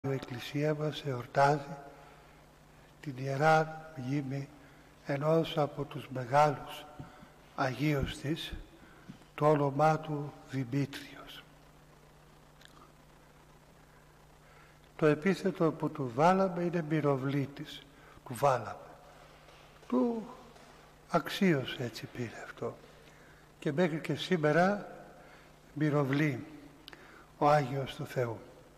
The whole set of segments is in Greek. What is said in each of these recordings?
Η Εκκλησία μας εορτάζει την Ιερά Μνήμη ενός από τους μεγάλους Αγίους της, το όνομά του Δημήτριος. Το επίθετο που του βάλαμε είναι μυροβλήτης. Του βάλαμε. Του αξίωσε, έτσι πήρε αυτό. Και μέχρι και σήμερα μυροβλεί ο Άγιος του Θεού.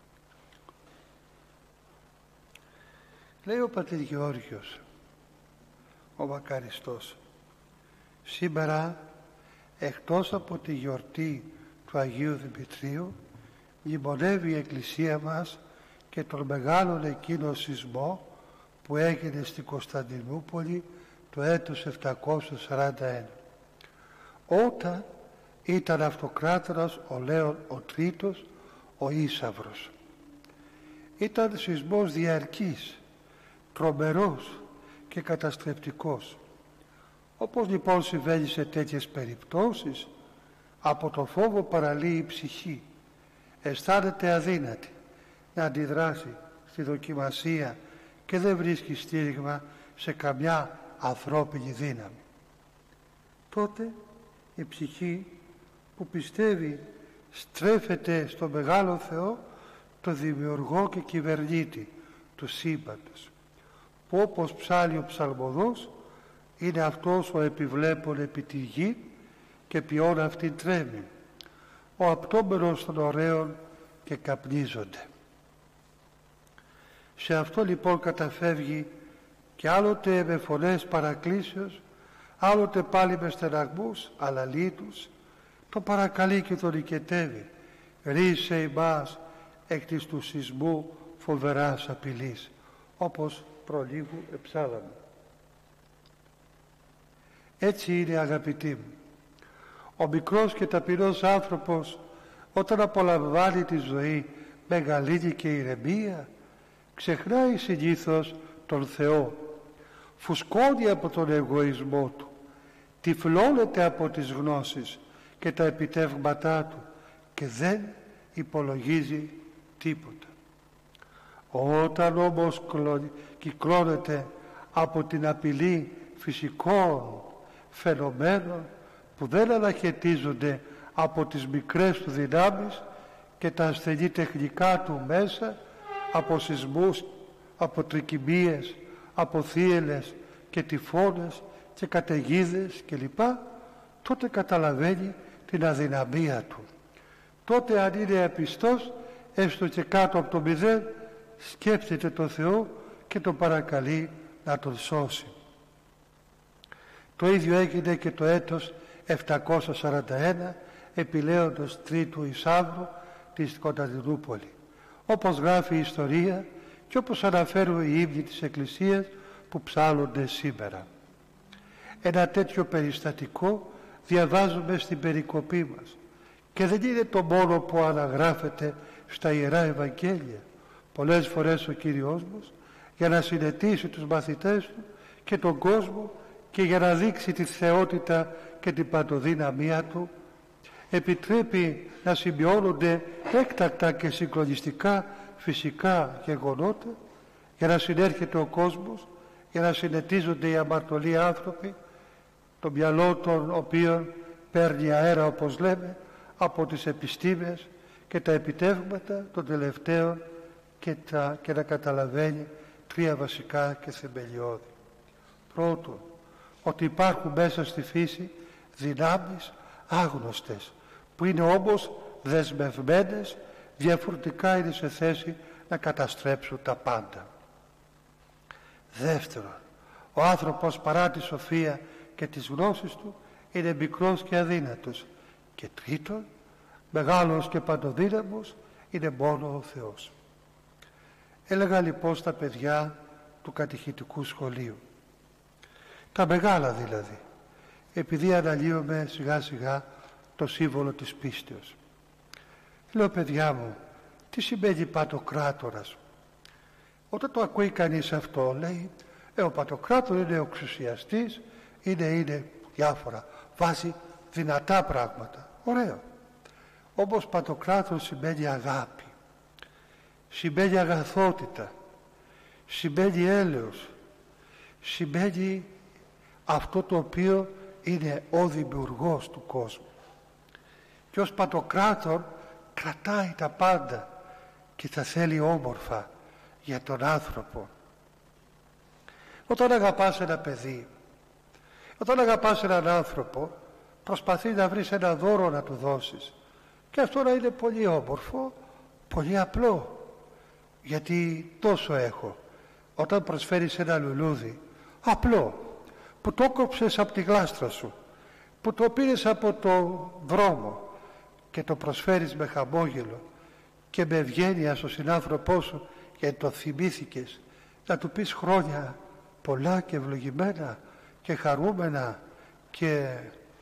Λέει ο πατήρ Γεώργιος, ο μακαριστός, σήμερα εκτός από τη γιορτή του Αγίου Δημητρίου μνημονεύει η Εκκλησία μας και τον μεγάλον εκείνο σεισμό που έγινε στην Κωνσταντινούπολη το έτος 741, όταν ήταν αυτοκράτορας ο Λέων ο Τρίτος, ο Ίσαυρος. Ήταν σεισμός διαρκής, τρομερός και καταστρεπτικός. Όπως λοιπόν συμβαίνει σε τέτοιες περιπτώσεις, από το φόβο παραλύει η ψυχή, αισθάνεται αδύνατη να αντιδράσει στη δοκιμασία και δεν βρίσκει στήριγμα σε καμιά ανθρώπινη δύναμη. Τότε η ψυχή που πιστεύει στρέφεται στο μεγάλο Θεό, το δημιουργό και κυβερνήτη του σύμπαντος, που όπως ψάλλει ο ψαλμοδός είναι αυτός ο επιβλέπων επί τη γη και ποιόν αυτήν τρέμει, ο απτόμενος των ωραίων και καπνίζονται. Σε αυτό λοιπόν καταφεύγει και άλλοτε με φωνές παρακλήσεως, άλλοτε πάλι με στεναγμούς αλαλήτους, τον παρακαλεί και τον οικετεύει. Ρίσε ημάς εκ της του σεισμού φοβεράς απειλής, όπως προλίγου εψάλαμε. Έτσι είναι, αγαπητοί μου, ο μικρός και ταπεινός άνθρωπος όταν απολαμβάνει τη ζωή με γαλήνη και ηρεμία ξεχνάει συνήθως τον Θεό, φουσκώνει από τον εγωισμό του, τυφλώνεται από τις γνώσεις και τα επιτεύγματά του και δεν υπολογίζει τίποτα. Όταν όμως κυκλώνεται από την απειλή φυσικών φαινομένων που δεν αναχαιτίζονται από τις μικρές του δυνάμεις και τα ασθενή τεχνικά του μέσα, από σεισμούς, από τρικυμίες, από θύελλες και τυφώνες και καταιγίδες κλπ, τότε καταλαβαίνει την αδυναμία του. Τότε αν είναι απιστός, έστω και κάτω από το μηδέν, σκέφτεται τον Θεό και τον παρακαλεί να τον σώσει. Το ίδιο έγινε και το έτος 741 επιλέοντος Τρίτου Ισαύρου της Κωνσταντινούπολη, όπως γράφει η ιστορία και όπως αναφέρουν οι ύμνοι της Εκκλησίας που ψάλλονται σήμερα. Ένα τέτοιο περιστατικό διαβάζουμε στην περικοπή μας και δεν είναι το μόνο που αναγράφεται στα Ιερά Ευαγγέλια. Πολλές φορές ο Κύριος μας, για να συνετίσει τους μαθητές του και τον κόσμο και για να δείξει τη θεότητα και την παντοδύναμία του, επιτρέπει να σημειώνονται έκτακτα και συγκλονιστικά φυσικά γεγονότα, για να συνέρχεται ο κόσμος, για να συνετίζονται οι αμαρτωλοί άνθρωποι, το μυαλό των οποίων παίρνει αέρα, όπως λέμε, από τις επιστήμες και τα επιτεύγματα των τελευταίων και να καταλαβαίνει τρία βασικά και θεμελιώδη. Πρώτον, ότι υπάρχουν μέσα στη φύση δυνάμεις άγνωστες, που είναι όμως δεσμευμένες, διαφορετικά είναι σε θέση να καταστρέψουν τα πάντα. Δεύτερον, ο άνθρωπος παρά τη σοφία και τις γνώσεις του είναι μικρός και αδύνατος. Και τρίτον, μεγάλος και παντοδύναμος είναι μόνο ο Θεός. Έλεγα λοιπόν στα παιδιά του κατηχητικού σχολείου, τα μεγάλα δηλαδή, επειδή αναλύουμε σιγά σιγά το σύμβολο της πίστεως. Λέω, παιδιά μου, τι σημαίνει πατοκράτορας? Όταν το ακούει κανείς αυτό, λέει, ο πατοκράτορας είναι ο εξουσιαστής, είναι διάφορα, βάζει δυνατά πράγματα. Ωραίο. Όμως πατοκράτορας σημαίνει αγάπη. σημαίνει αγαθότητα, σημαίνει έλεος, σημαίνει αυτό το οποίο είναι ο δημιουργός του κόσμου. Και ως Παντοκράτορ κρατάει τα πάντα και τα θέλει όμορφα για τον άνθρωπο. Όταν αγαπάς ένα παιδί, όταν αγαπάς έναν άνθρωπο, προσπαθεί να βρεις ένα δώρο να του δώσεις, και αυτό να είναι πολύ όμορφο, πολύ απλό. Γιατί τόσο έχω, όταν προσφέρεις ένα λουλούδι απλό, που το κόψες από τη γλάστρα σου, που το πήρες από το δρόμο και το προσφέρεις με χαμόγελο και με ευγένεια στον συνάνθρωπό σου, γιατί το θυμήθηκες, να του πεις χρόνια πολλά και ευλογημένα και χαρούμενα και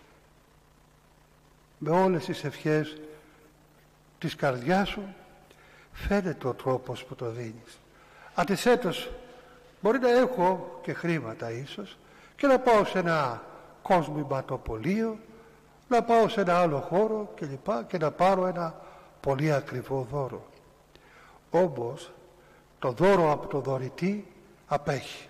με όλες τις ευχές της καρδιάς σου, φαίνεται ο τρόπος που το δίνεις. Αντιθέτως, μπορεί να έχω και χρήματα ίσως και να πάω σε ένα κοσμηματοπωλείο, να πάω σε ένα άλλο χώρο κλπ. Και να πάρω ένα πολύ ακριβό δώρο. Όμως το δώρο από το δωρητή απέχει.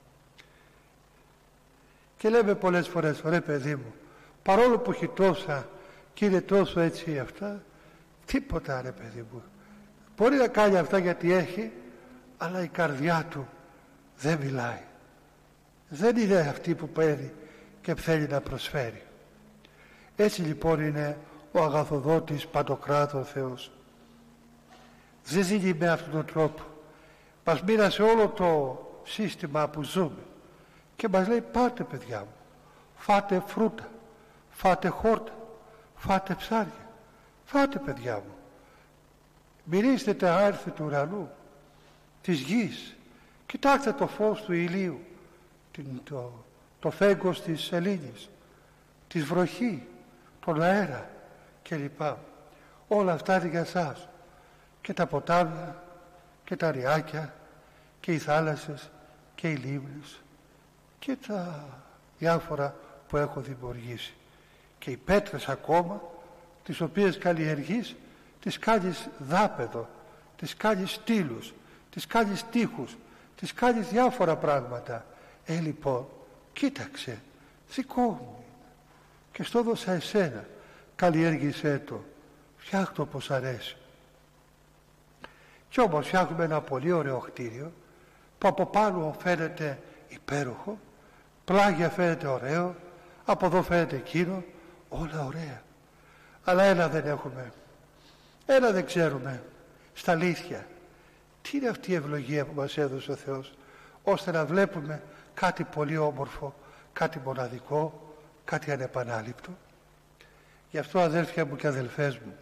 Και λέμε πολλές φορές, ρε παιδί μου, παρόλο που έχει τόσα και είναι τόσο έτσι αυτά, τίποτα ρε παιδί μου. Μπορεί να κάνει αυτά γιατί έχει, αλλά η καρδιά του δεν μιλάει. Δεν είναι αυτή που παίρνει και θέλει να προσφέρει. Έτσι λοιπόν είναι ο αγαθοδότης Παντοκράτορ Θεός. Δεν δίνει με αυτόν τον τρόπο. Μας μοίρασε όλο το σύστημα που ζούμε και μας λέει, πάτε παιδιά μου, φάτε φρούτα, φάτε χόρτα, φάτε ψάρια, φάτε παιδιά μου, μυρίστε τα άρθη του ουρανού, της γης, κοιτάξτε το φως του ηλίου, το φέγγος της σελήνης, της βροχή, τον αέρα κλπ. Όλα αυτά είναι για σας. Και τα ποτάμια και τα ριάκια και οι θάλασσες και οι λίμνες και τα διάφορα που έχω δημιουργήσει. Και οι πέτρες ακόμα, τις οποίες καλλιεργείς, τις κάνεις δάπεδο, τις κάνεις στήλους, τις κάνεις τείχους, τις κάνεις διάφορα πράγματα. Λοιπόν, κοίταξε, δικό μου και στο δώσα εσένα, καλλιέργησέ το, φτιάχτω όπως αρέσει. Κι όμως φτιάχνουμε ένα πολύ ωραίο κτίριο που από πάνω φαίνεται υπέροχο, πλάγια φαίνεται ωραίο, από εδώ φαίνεται εκείνο, όλα ωραία. Αλλά ένα δεν έχουμε, ένα δεν ξέρουμε, στα αλήθεια. Τι είναι αυτή η ευλογία που μας έδωσε ο Θεός, ώστε να βλέπουμε κάτι πολύ όμορφο, κάτι μοναδικό, κάτι ανεπανάληπτο. Γι' αυτό αδέλφια μου και αδελφές μου,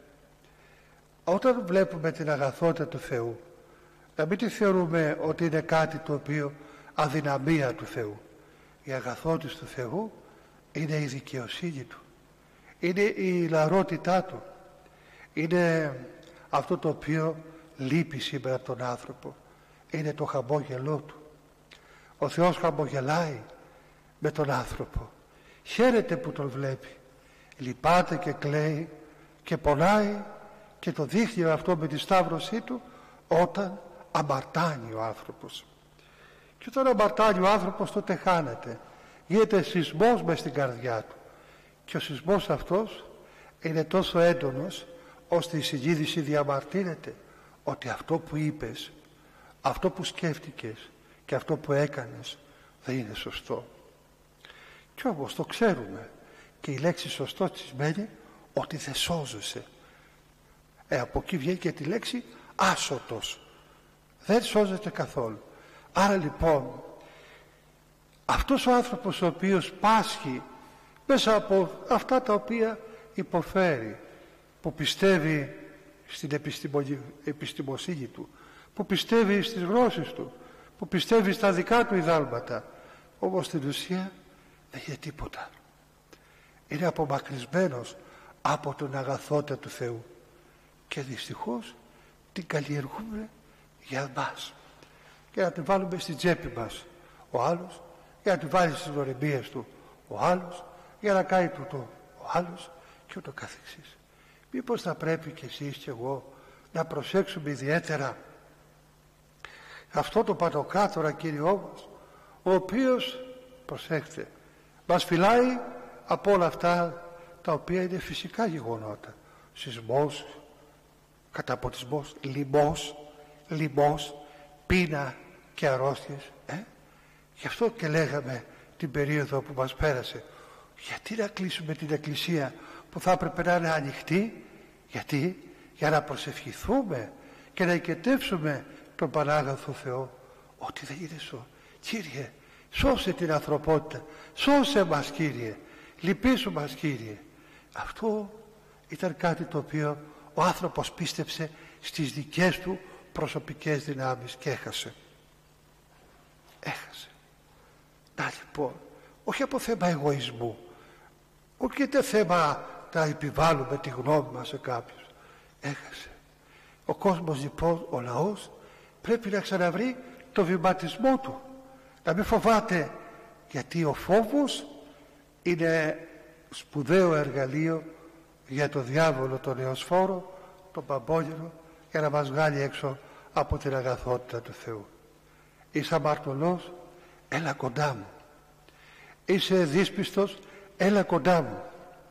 όταν βλέπουμε την αγαθότητα του Θεού, να μην τη θεωρούμε ότι είναι κάτι το οποίο αδυναμία του Θεού. Η αγαθότητα του Θεού είναι η δικαιοσύνη Του, είναι η λαρότητά Του, είναι αυτό το οποίο λείπει σήμερα από τον άνθρωπο, είναι το χαμόγελό Του. Ο Θεός χαμογελάει με τον άνθρωπο, χαίρεται που τον βλέπει, λυπάται και κλαίει και πονάει και το δείχνει αυτό με τη σταύρωσή Του όταν αμαρτάνει ο άνθρωπος. Και όταν αμαρτάνει ο άνθρωπος, τότε χάνεται, γίνεται σεισμός μες στην καρδιά του, και ο σεισμός αυτός είναι τόσο έντονος ώστε η συνείδηση διαμαρτύρεται ότι αυτό που είπες, αυτό που σκέφτηκες και αυτό που έκανες δεν είναι σωστό. Κι όμως το ξέρουμε, και η λέξη σωστό σημαίνει ότι δεν σώζεσαι. Από εκεί βγαίνει και τη λέξη άσωτος, δεν σώζεται καθόλου. Άρα λοιπόν αυτός ο άνθρωπος ο οποίος πάσχει μέσα από αυτά τα οποία υποφέρει, που πιστεύει στην επιστημοσύνη του, που πιστεύει στις γνώσεις του, που πιστεύει στα δικά του ιδάλματα, όμως στην ουσία δεν είναι τίποτα. Είναι απομακρυσμένος από τον αγαθότητα του Θεού και δυστυχώς την καλλιεργούμε για μας, για να την βάλουμε στην τσέπη μας ο άλλος, για να την βάλει στις δωρημίες του ο άλλος, για να κάνει τούτο ο άλλος και ούτω καθεξής. Μήπως θα πρέπει και εσείς και εγώ να προσέξουμε ιδιαίτερα Αυτό το Παντοκράτορα Κύριό μας, ο οποίος, προσέξτε, μας φυλάει από όλα αυτά τα οποία είναι φυσικά γεγονότα. Σεισμός, καταποντισμός, λοιμός, πείνα και αρρώστιες. Γι' αυτό και λέγαμε την περίοδο που μας πέρασε, γιατί να κλείσουμε την εκκλησία που θα έπρεπε να είναι ανοιχτή? Γιατί? Για να προσευχηθούμε και να οικετεύσουμε τον Πανάγαθο Θεό. Ότι δεν είναι Κύριε, σώσε την ανθρωπότητα, σώσε μας Κύριε, λυπήσου μας Κύριε. Αυτό ήταν κάτι το οποίο ο άνθρωπος πίστεψε στις δικές του προσωπικές δυνάμεις και έχασε. Να λοιπόν, όχι από θέμα εγωισμού, όχι και θέμα να επιβάλλουμε τη γνώμη μας σε κάποιους. Έχασε. Ο κόσμος λοιπόν, ο λαός, πρέπει να ξαναβρει το βηματισμό του. Να μην φοβάται, γιατί ο φόβος είναι σπουδαίο εργαλείο για το διάβολο, τον νεοσφόρο, τον παμπόγερο, για να μας βγάλει έξω από την αγαθότητα του Θεού. Είσαι αμαρτωλός, έλα κοντά μου. Είσαι δύσπιστος, έλα κοντά μου.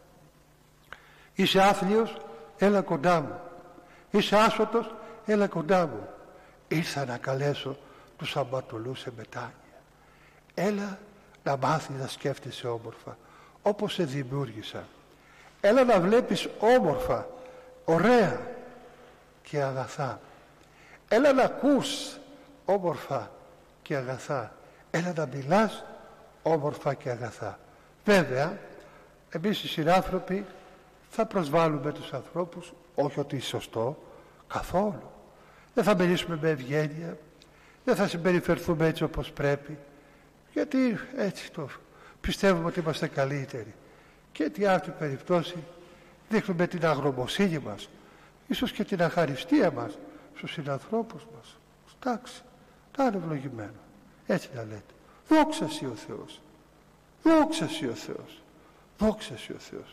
Είσαι άθλιος, έλα κοντά μου. Είσαι άσωτος, έλα κοντά μου. Ήρθα να καλέσω τους αμαρτωλούς σε μετάνοια. Έλα να μάθεις να σκέφτεσαι όμορφα, όπως σε δημιούργησα. Έλα να βλέπεις όμορφα, ωραία και αγαθά. Έλα να ακούς όμορφα και αγαθά. Έλα να μιλάς όμορφα και αγαθά. Βέβαια, εμείς οι συνάνθρωποι θα προσβάλλουμε τους ανθρώπους, όχι ότι είναι σωστό, καθόλου. Δεν θα μιλήσουμε με ευγένεια, δεν θα συμπεριφερθούμε έτσι όπως πρέπει, γιατί έτσι το πιστεύουμε ότι είμαστε καλύτεροι. Και τι άλλη περιπτώσει δείχνουμε την αγνωμοσύνη μας, ίσως και την αχαριστία μας στους συνανθρώπους μας. Εντάξει, να είναι ευλογημένο. Έτσι να λέτε. Δόξα σοι ο Θεός. Δόξα σοι ο Θεός. Δόξα σοι ο Θεός.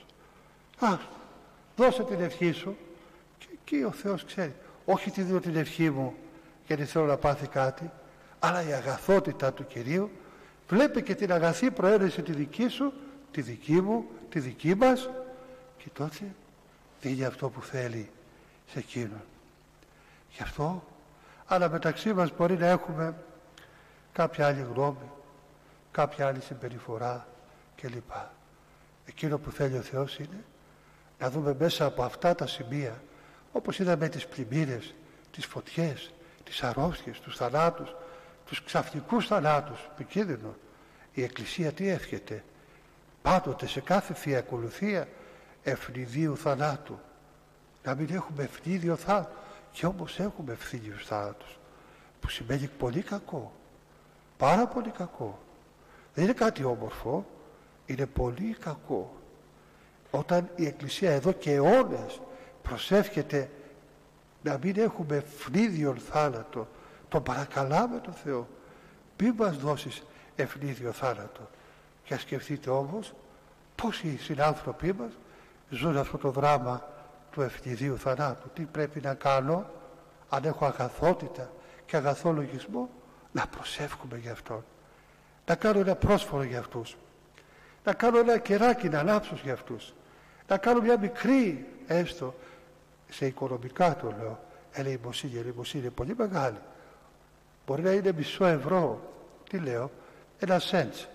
Δώσε την ευχή σου και εκεί ο Θεός ξέρει. Όχι τη δίνω την ευχή μου γιατί θέλω να πάθει κάτι, αλλά η αγαθότητα του Κυρίου βλέπει και την αγαθή προαίρεση τη δική σου, τη δική μου, τη δική μας, και τότε δίνει αυτό που θέλει σε εκείνον. Γι' αυτό, αλλά μεταξύ μας μπορεί να έχουμε κάποια άλλη γνώμη, κάποια άλλη συμπεριφορά κλπ. Εκείνο που θέλει ο Θεός είναι να δούμε μέσα από αυτά τα σημεία, όπως είδαμε τις πλημμύρες, τις φωτιές, τις αρρώστιες, τους θανάτους, τους ξαφνικούς θανάτους, επικίνδυνο. Η Εκκλησία τι εύχεται? Πάντοτε σε κάθε Θεία Ακολουθία ευνηδίου θανάτου. Να μην έχουμε ευνίδιο θάνατο. Και όμως έχουμε ευθύδιους θάνατους, που σημαίνει πολύ κακό. Πάρα πολύ κακό. Δεν είναι κάτι όμορφο, είναι πολύ κακό. Όταν η Εκκλησία εδώ και αιώνες προσεύχεται να μην έχουμε ευνίδιον θάνατο, τον παρακαλάμε τον Θεό, μην μας δώσεις ευνίδιο θάνατο. Και ας σκεφτείτε όμως πώς οι συνάνθρωποι μας ζουν αυτό το δράμα του ευνηδίου θανάτου. Τι πρέπει να κάνω αν έχω αγαθότητα και αγαθό λογισμό? Να προσεύχουμε για αυτόν, να κάνω ένα πρόσφορο για αυτούς, να κάνω ένα κεράκι να ανάψω για αυτούς, να κάνω μια μικρή, έστω σε οικονομικά το λέω, ελεημοσύνη. Η ελεημοσύνη είναι πολύ μεγάλη. Μπορεί να είναι μισό ευρώ, τι λέω, ένα σέντς.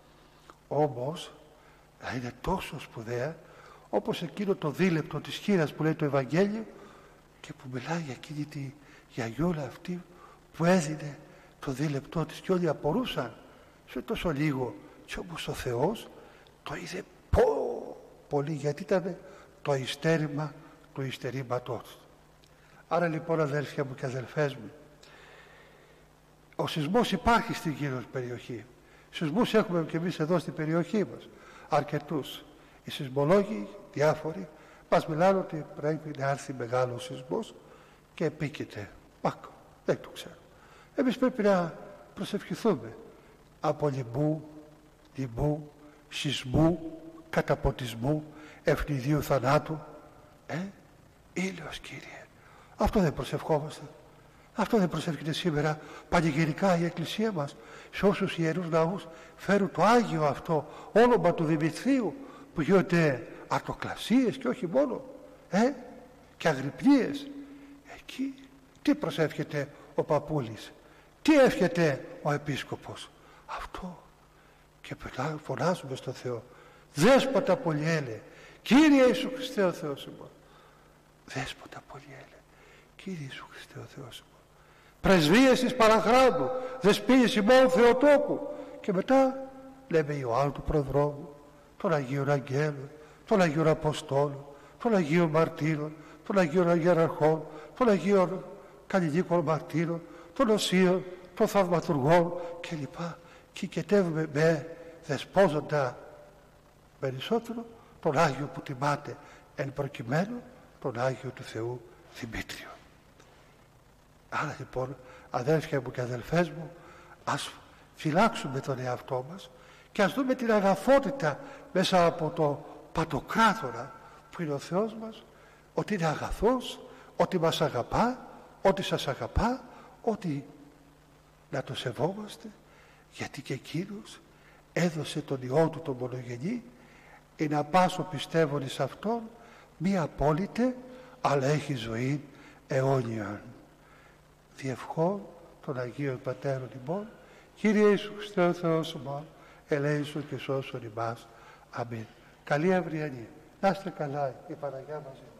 Όμως να είναι τόσο σπουδαία όπως εκείνο το δίλεπτο της χήρας που λέει το Ευαγγέλιο και που μιλάει για εκείνη τη γιαγιούλα αυτή που έδινε το δίλεπτό της και όλοι απορούσαν σε τόσο λίγο, και όμως ο Θεός το είδε πολύ, γιατί ήταν το ειστέρημα του ειστερήματός του. Άρα λοιπόν, αδέλφια μου και αδελφές μου, ο σεισμός υπάρχει στην γύρω περιοχή. Σεισμούς έχουμε και εμείς εδώ στην περιοχή μας αρκετούς. Οι σεισμολόγοι διάφοροι μας μιλάνε ότι πρέπει να έρθει μεγάλος σεισμός και επίκειται. Δεν το ξέρω. Εμείς πρέπει να προσευχηθούμε από λοιμού, σεισμού, καταποντισμού, ευνηδίου θανάτου. Ήλιος, Κύριε. Αυτό δεν προσευχόμαστε? Αυτό δεν προσεύχεται σήμερα πανηγυρικά η Εκκλησία μας? Σε όσους ιερούς ναούς φέρουν το Άγιο αυτό όνομα του Δημητρίου, που γίνονται αρτοκλασίες και όχι μόνο, και αγρυπνίες. Εκεί τι προσεύχεται ο παππούλης, τι εύχεται ο επίσκοπος? Αυτό. Και φωνάζουμε στον Θεό, Δέσποτα Πολυέλε, Κύριε Ιησού Χριστέ ο Θεός ημών. Δέσποτα Πολυέλε, Κύριε Ιησού Χριστέ ο Θεός ημών. Πρεσβείες της Παραχράντου, Δεσποίνης ημών Θεοτόκου. Και μετά λέμε Ιωάννου του Προδρόμου, των Αγίων Αγγέλων, των Αγίων Αποστόλων, των Αγίων Μαρτύρων, των Αγίων Αγιαραρχών, των Αγίων Καλλινίκων Μαρτύρων, των Οσίων, των Θαυματουργών κλπ. Και οικετεύουμε με δεσπόζοντα περισσότερο τον Άγιο που τιμάται εν προκειμένου, τον Άγιο του Θεού Δημήτριο. Άρα λοιπόν, αδέρφια μου και αδελφές μου, ας φυλάξουμε τον εαυτό μας και ας δούμε την αγαθότητα μέσα από το πατοκράτορα που είναι ο Θεός μας, ότι είναι αγαθός, ότι μας αγαπά, ότι σας αγαπά, ότι να το σεβόμαστε, γιατί και εκείνος έδωσε τον Υιό του τον μονογενή, είναι απάσο πιστεύων εις Αυτόν, μη απόλυτε, αλλά έχει ζωή αιώνια. Διευχών των Αγίων Πατέρων ημών, Κύριε Ιησού Χριστέ ο Θεός ημών, ελέησον και σώσον ημάς. Αμήν. Καλή αυριανή. Να είστε καλά, η Παναγιά μαζί.